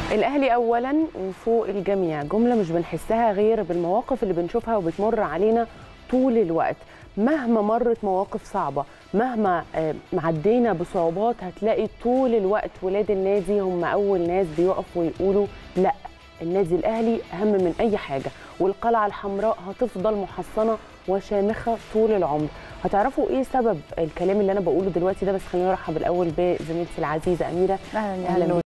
الأهلي أولاً وفوق الجميع، جملة مش بنحسها غير بالمواقف اللي بنشوفها وبتمر علينا طول الوقت. مهما مرت مواقف صعبة، مهما عدينا بصعوبات، هتلاقي طول الوقت ولاد النادي هم أول ناس بيقفوا ويقولوا لا، النادي الأهلي أهم من أي حاجة، والقلعة الحمراء هتفضل محصنة وشامخة طول العمر. هتعرفوا إيه سبب الكلام اللي أنا بقوله دلوقتي ده، بس خلينا نرحب الأول بزميلتي العزيزة أميرة. أهلا